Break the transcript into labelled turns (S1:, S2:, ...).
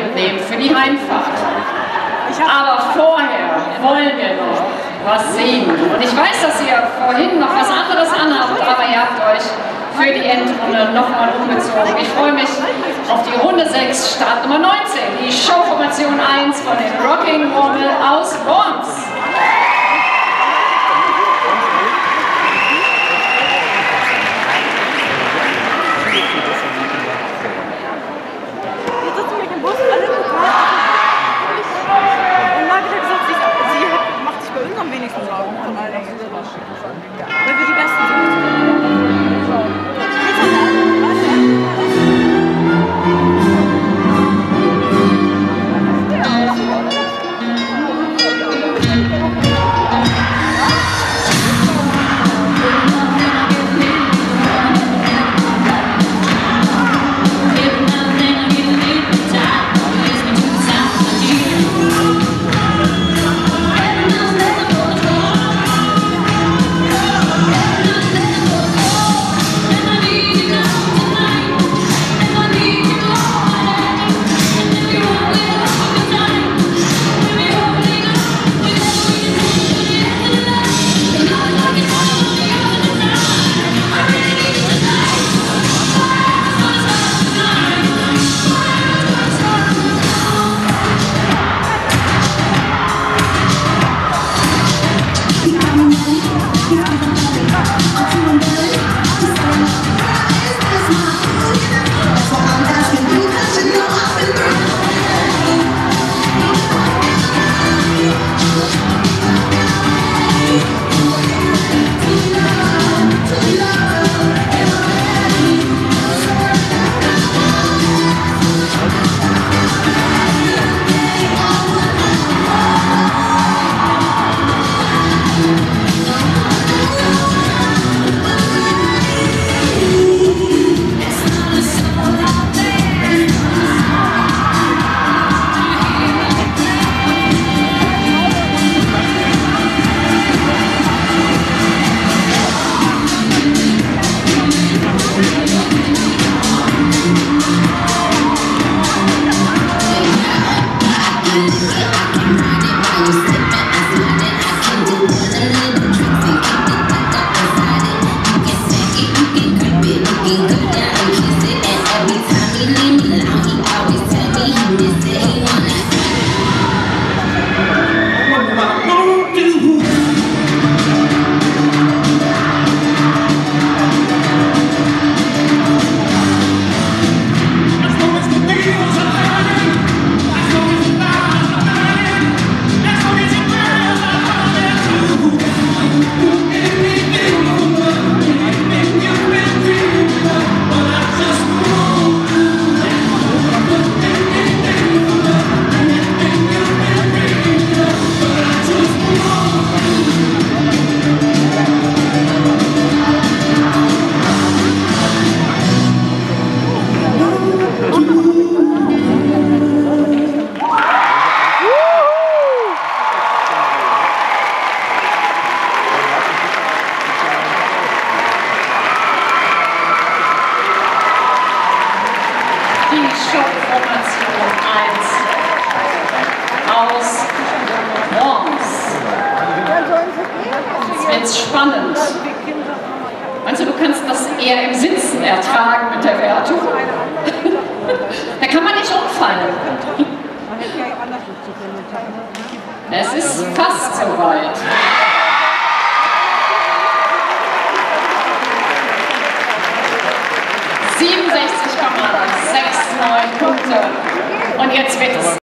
S1: mitnehmen für die Heimfahrt. Aber vorher wollen wir noch was sehen. Und ich weiß, dass ihr vorhin noch was anderes anhabt, aber ihr habt euch für die Endrunde nochmal umgezogen. Ich freue mich auf die Runde 6, Startnummer 19, die Showformation 1 von den Rocking Women aus Worms.
S2: Weil wir die Besten sind.
S1: Showformation 1 aus Worms. Jetzt wird's spannend. Meinst du, du kannst das eher im Sitzen ertragen mit der Wertung? Da kann man nicht umfallen. Es ist fast soweit. 67,69 Punkte. Und jetzt wird es